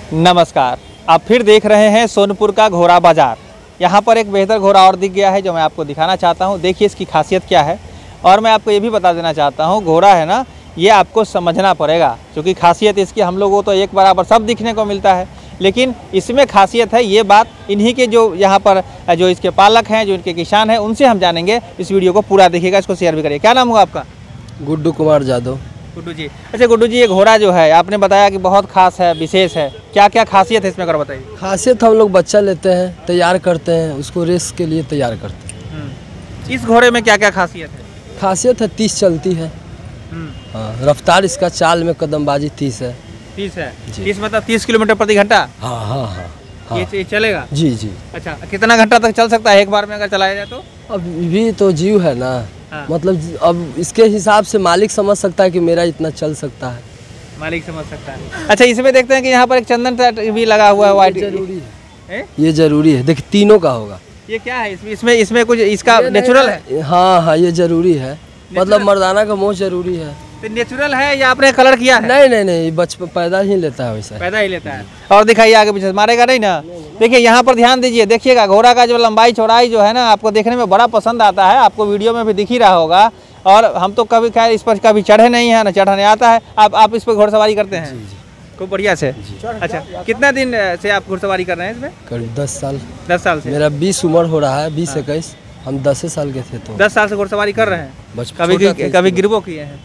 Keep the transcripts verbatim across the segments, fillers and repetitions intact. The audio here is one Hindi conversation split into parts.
नमस्कार, आप फिर देख रहे हैं सोनपुर का घोड़ा बाजार। यहाँ पर एक बेहतर घोड़ा और दिख गया है जो मैं आपको दिखाना चाहता हूँ। देखिए इसकी खासियत क्या है। और मैं आपको ये भी बता देना चाहता हूँ, घोड़ा है ना, ये आपको समझना पड़ेगा, क्योंकि खासियत इसकी हम लोगों को तो एक बराबर सब दिखने को मिलता है, लेकिन इसमें खासियत है। ये बात इन्हीं के जो यहाँ पर जो इसके पालक हैं, जो इनके किसान हैं, उनसे हम जानेंगे। इस वीडियो को पूरा देखिएगा, इसको शेयर भी करिए। क्या नाम हुआ आपका? गुड्डू कुमार यादव। गुड्डू जी, अच्छा गुड्डू जी, ये घोड़ा जो है आपने बताया कि बहुत खास है, विशेष है, क्या क्या खासियत है इसमें, कर बताइए। खासियत हम लोग बच्चा लेते हैं, तैयार करते हैं, उसको रेस के लिए तैयार करते हैं। इस घोड़े में क्या क्या खासियत है? खासियत है तीस चलती है। हाँ, रफ्तार इसका चाल में कदमबाजी तीस है। तीस है? तीस मतलब तीस किलोमीटर प्रति घंटा? हाँ हाँ हाँ, हाँ। ये, ये चलेगा? जी जी। अच्छा, कितना घंटा तक चल सकता है एक बार में अगर चलाया जाए तो? अब भी तो जीव है ना। हाँ। मतलब अब इसके हिसाब से मालिक समझ सकता है कि मेरा इतना चल सकता है। मालिक समझ सकता है। अच्छा, इसमें देखते हैं कि यहाँ पर एक चंदन भी लगा हुआ है, व्हाइट। जरूरी है, ये जरूरी है। देखिए तीनों का होगा। ये क्या है इसमें? इसमें इसमें कुछ इसका नेचुरल है? हाँ हाँ, ये जरूरी है। मतलब मर्दाना का मोह जरूरी है। तो नेचुरल है या आपने कलर किया है? नहीं नहीं नहीं, बचपन पैदा ही लेता है वैसा। पैदा ही लेता है। और दिखाइए आगे पीछे, मारेगा नहीं ना? देखिए यहाँ पर ध्यान दीजिए, देखिएगा घोड़ा का जो लंबाई चौड़ाई जो है ना, आपको देखने में बड़ा पसंद आता है। आपको वीडियो में भी दिख ही रहा होगा। और हम तो कभी खैर इस पर कभी चढ़े नहीं है, ना चढ़ने आता है। आप आप इस पर घोड़सवारी करते हैं? जी जी, खूब बढ़िया से। अच्छा, कितना दिन से आप घोड़सवारी कर रहे हैं इसमें? करीब दस साल। दस साल से? मेरा बीस उम्र हो रहा है, बीस इक्कीस। हम दस साल के थे तो। दस साल से घोड़सवारी कर रहे हैं। कभी कभी गिरबो किए हैं?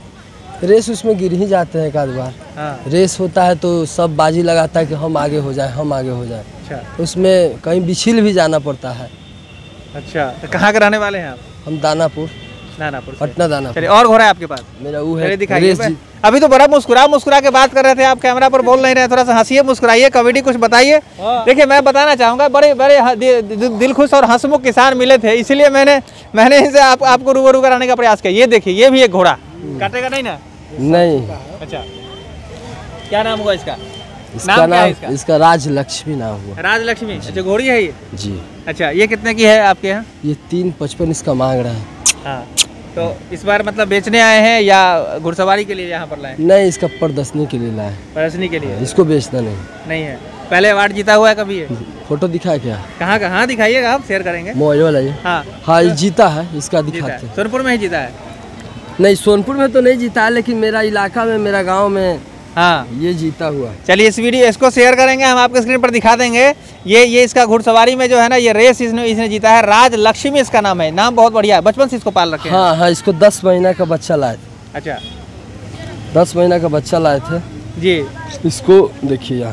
रेस उसमें गिर ही जाते हैं एक आध बार। हाँ। रेस होता है तो सब बाजी लगाता है कि हम आगे हो जाए, हम आगे हो जाए। अच्छा। उसमें कहीं बिछिल भी जाना पड़ता है। अच्छा, तो कहाँ के रहने वाले हैं आप? हम दानापुर। दानापुर, पटना दानापुर। चलिए, और घोड़ा है आपके पास? मेरा वो है, दिखाइए। अभी तो बड़ा मुस्कुरा मुस्कुरा के बात कर रहे थे आप, कैमरा पर बोल नहीं रहे। थोड़ा सा हंसिए, मुस्कुराइए, कॉमेडी कुछ बताइए। देखिए मैं बताना चाहूँगा, बड़े बड़े दिल खुश और हंसमुख किसान मिले थे, इसीलिए मैंने मैंने इनसे आप, आपको रूबरू कराने का प्रयास किया। ये देखिए, ये भी एक घोड़ा काटेगा नहीं ना? नहीं। अच्छा, क्या नाम हुआ इसका? इसका नाम, नाम इसका? इसका राजलक्ष्मी नाम हुआ। राजलक्ष्मी? अच्छा, घोड़ी है ये? जी। अच्छा, ये कितने की है आपके यहाँ? ये तीन पचपन इसका मांग रहा है। हाँ, तो इस बार मतलब बेचने आए हैं या घुड़सवारी के लिए यहाँ पर लाए? नहीं, इसका प्रदर्शनी के लिए लाए। प्रदर्शनी के लिए? इसको बेचना नहीं। नहीं है? पहले अवार्ड जीता हुआ है कभी ये? फोटो दिखा क्या? कहाँ का? हाँ दिखाइएगा, आप शेयर करेंगे। मोबाइल वाला ये? हाँ हाँ, ये जीता है, इसका दिखाते हैं। सोनपुर में ही जीता है? नहीं, सोनपुर में तो नहीं जीता है, लेकिन मेरा इलाका में, मेरा गांव में हाँ ये जीता हुआ। चलिए इस वीडियो इसको शेयर करेंगे, हम आपके स्क्रीन पर दिखा देंगे। ये ये इसका घुड़सवारी में जो है ना, ये रेस इसने इसने जीता है। राजलक्ष्मी इसका नाम है। नाम बहुत बढ़िया है, बचपन से इसको पाल रखे हैं। हाँ हाँ, इसको दस महीना का बच्चा लाए थे। अच्छा, दस महीना का बच्चा लाए थे जी। इसको देखिए यहाँ,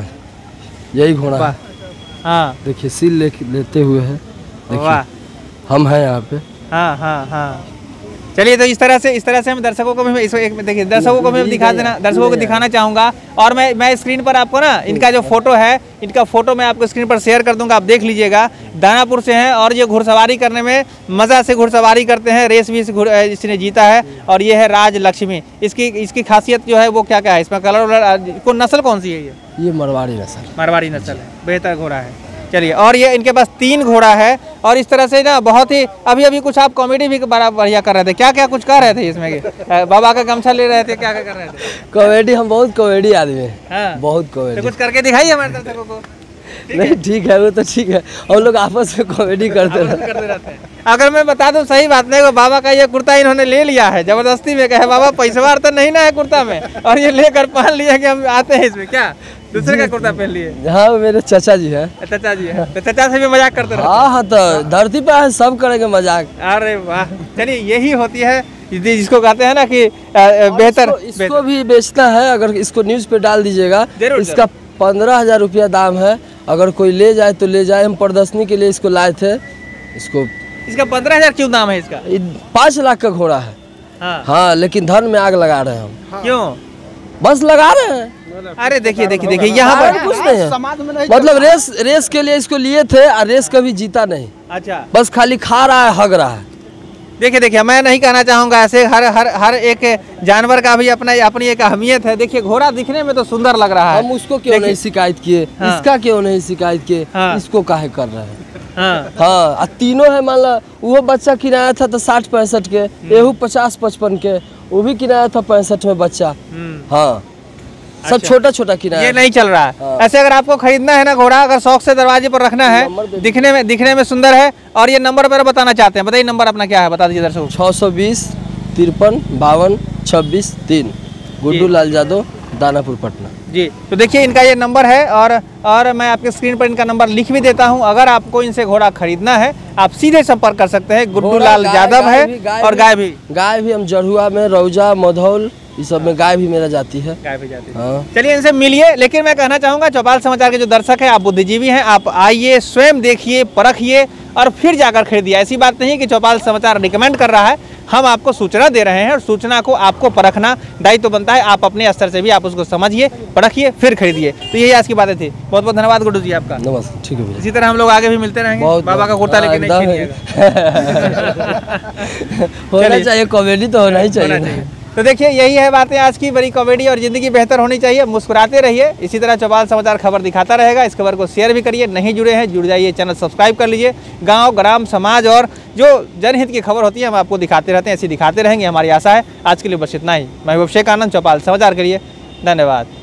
यही घोड़ा है। हाँ देखिए, सील ले, लेते हुए है। देखिए हम हैं यहाँ पे। हाँ हाँ हाँ। चलिए, तो इस तरह से इस तरह से हम दर्शकों को भी देखिए, दर्शकों को भी दिखा देना, दर्शकों को दिखाना चाहूँगा। और मैं मैं स्क्रीन पर आपको ना इनका जो फोटो है, इनका फोटो मैं आपको स्क्रीन पर शेयर कर दूंगा, आप देख लीजिएगा। दानापुर से हैं और ये घुड़सवारी करने में मज़ा से घुड़सवारी करते हैं। रेस भी इसने जीता है। और ये है राजलक्ष्मी। इसकी इसकी खासियत जो है वो क्या क्या है? इसमें कलर वलर, को नस्ल कौन सी है ये? ये मरवाड़ी नस्ल। मरवाड़ी नस्ल है, बेहतर घोड़ा है। चलिए, और ये इनके पास तीन घोड़ा है। और इस तरह से ना बहुत ही अभी अभी कुछ आप कॉमेडी भी बड़ा बढ़िया कर रहे थे। क्या क्या कुछ कर रहे थे इसमें? बाबा का गमछा ले रहे थे, क्या क्या कर रहे थे? कॉमेडी, हम बहुत कॉमेडी आदमी हैं। हाँ, बहुत कॉमेडी। तो कुछ करके दिखाइए हमारे दर्शकों को। नहीं ठीक है, वो तो ठीक है, हम लोग आपस में कॉमेडी करते रहते हैं। अगर मैं बता दूं, सही बात नहीं, बाबा का ये कुर्ता इन्होंने ले लिया है जबरदस्ती में। कहे बाबा पैसवार तो नहीं ना है कुर्ता में, और ये लेकर पहन लिया कि हम आते हैं इसमें। क्या दूसरे का कुर्ता पहन लिए? हाँ, मेरे चाचा जी है। चाचा जी है, तो चाचा से भी मजाक करते रहते? हाँ हाँ, तो धरती पर सब करेंगे मजाक। अरे वाह, चलिए यही होती है जिसको कहते हैं ना कि बेहतर। इसको, इसको भी बेचना है, अगर इसको न्यूज पे डाल दीजिएगा। इसका पंद्रह हजार रुपया दाम है, अगर कोई ले जाए तो ले जाए। हम प्रदर्शनी के लिए इसको लाए थे। इसको इसका पंद्रह हजार क्यों दाम है इसका? पाँच लाख का घोड़ा है। हाँ, हाँ, लेकिन धन में आग लगा रहे हैं हम। हाँ। क्यों? बस लगा रहे हैं। अरे देखिए देखिए देखिए, यहाँ पर कुछ नहीं है। मतलब रेस रेस के लिए इसको लिए थे, और रेस कभी जीता नहीं। अच्छा, बस खाली खा रहा है, हग रहा है। देखिए देखिए, मैं नहीं कहना चाहूँगा ऐसे, हर हर हर एक जानवर का भी अपना अपनी एक अहमियत है। देखिए घोड़ा दिखने में तो सुंदर लग रहा है, हम उसको क्यों नहीं शिकायत किए? हाँ। इसका क्यों नहीं शिकायत किए? हाँ। इसको काहे कर रहे हैं? हाँ हाँ, तीनों है। मान ला वो बच्चा किराया था तो साठ पैंसठ के, एहू पचास पचपन के, वो भी किराया था पैंसठ में बच्चा। हाँ, सब अच्छा। छोटा छोटा किराया ये नहीं चल रहा है। हाँ। ऐसे अगर आपको खरीदना है ना घोड़ा, अगर शौक से दरवाजे पर रखना है, नंबर दे दिखने में दिखने में सुंदर है, और ये नंबर वगैरह बताना चाहते हैं, बताइए नंबर अपना क्या है, बता दीजिए दर्शकों को। छः सौ बीस तिरपन बावन छब्बीस तीन गुड्डू लाल यादव, दानापुर, पटना। जी, तो देखिए इनका ये नंबर है, और और मैं आपके स्क्रीन पर इनका नंबर लिख भी देता हूँ। अगर आपको इनसे घोड़ा खरीदना है, आप सीधे संपर्क कर सकते हैं। गुड्डू लाल यादव है, और गाय भी गाय भी हम जरुआ में, रौजा, मधौल, इस सब में गाय भी मेरा जाती है। गाय भी जाती है। हाँ। चलिए इनसे मिलिए। लेकिन मैं कहना चाहूँगा चौपाल समाचार के जो दर्शक हैं, आप बुद्धिजीवी हैं, आप आइए, स्वयं देखिए, परखिए और फिर जाकर खरीदिए। ऐसी बात नहीं कि चौपाल समाचार रिकमेंड कर रहा है, हम आपको सूचना दे रहे हैं, और सूचना को आपको परखना दायित्व तो बनता है। आप अपने स्तर से भी आप उसको समझिए, परखिए, फिर खरीदिए। तो यही आज की बातें थी। बहुत बहुत धन्यवाद गुड्डू जी आपका। नमस्ते, ठीक है भैया। इसी तरह हम लोग आगे भी मिलते रहेंगे। बहुत बाबा का कुर्ता लेके नहीं छीनिएगा। होना चाहिए, कॉमेडी तो होना ही चाहिए। तो देखिए यही है बातें आज की, बड़ी कॉमेडी, और ज़िंदगी बेहतर होनी चाहिए। मुस्कुराते रहिए। इसी तरह चौपाल समाचार खबर दिखाता रहेगा। इस खबर को शेयर भी करिए। नहीं जुड़े हैं, जुड़ जाइए, चैनल सब्सक्राइब कर लीजिए। गांव, ग्राम, समाज और जो जनहित की खबर होती है हम आपको दिखाते रहते हैं, ऐसी दिखाते रहेंगे, हमारी आशा है। आज के लिए बस इतना ही। मैं अभिषेक आनंद, चौपाल समाचार करिए। धन्यवाद।